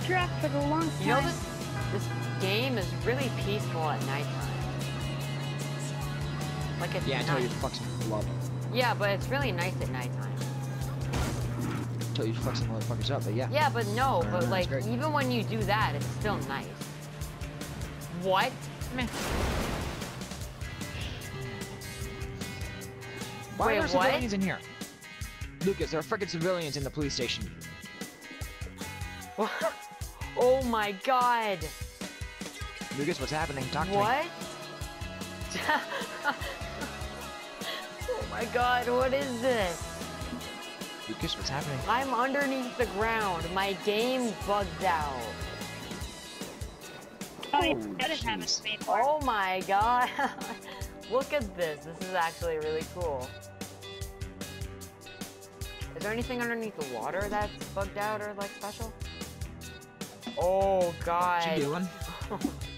truck for the long time. You know, this game is really peaceful at nighttime. Like it's Yeah, until you nice. fuck some love. Yeah, but it's really nice at nighttime. Until you fuck some motherfuckers up, but yeah. Yeah, but no, but that's like great. even when you do that, it's still nice. What? Meh. Why Wait, are there what? civilians in here? Lucas, there are frickin' civilians in the police station. Oh my god. Lucas, what's happening? Talk to me. What? Oh my god, what is this? Lucas, what's happening? I'm underneath the ground. My game bugged out. Oh, yeah, that is having jeez. made for. Oh my god. Look at this. This is actually really cool. Is there anything underneath the water that's bugged out or like special? Oh god. What you doing?